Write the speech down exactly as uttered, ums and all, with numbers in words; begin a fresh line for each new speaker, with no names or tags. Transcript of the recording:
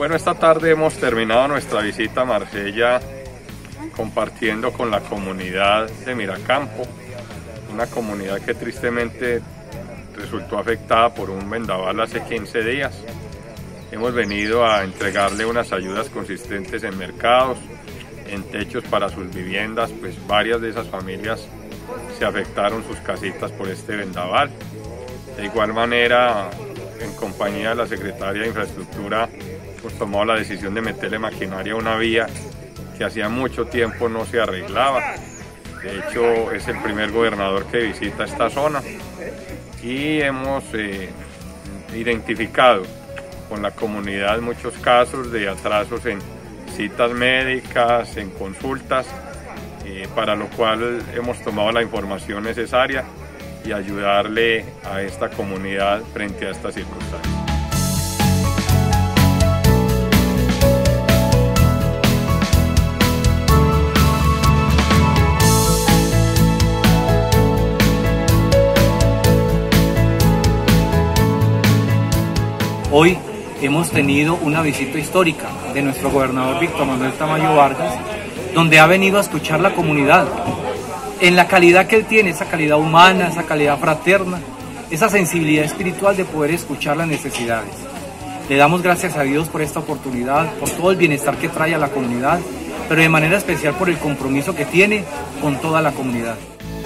Bueno, esta tarde hemos terminado nuestra visita a Marsella compartiendo con la comunidad de Miracampo, una comunidad que tristemente resultó afectada por un vendaval hace quince días. Hemos venido a entregarle unas ayudas consistentes en mercados, en techos para sus viviendas, pues varias de esas familias se afectaron sus casitas por este vendaval. De igual manera, en compañía de la Secretaría de Infraestructura, hemos tomado la decisión de meterle maquinaria a una vía que hacía mucho tiempo no se arreglaba. De hecho, es el primer gobernador que visita esta zona y hemos eh, identificado con la comunidad muchos casos de atrasos en citas médicas, en consultas, eh, para lo cual hemos tomado la información necesaria y ayudarle a esta comunidad frente a estas circunstancias.
Hoy hemos tenido una visita histórica de nuestro gobernador Víctor Manuel Tamayo Vargas, donde ha venido a escuchar la comunidad en la calidad que él tiene, esa calidad humana, esa calidad fraterna, esa sensibilidad espiritual de poder escuchar las necesidades. Le damos gracias a Dios por esta oportunidad, por todo el bienestar que trae a la comunidad, pero de manera especial por el compromiso que tiene con toda la comunidad.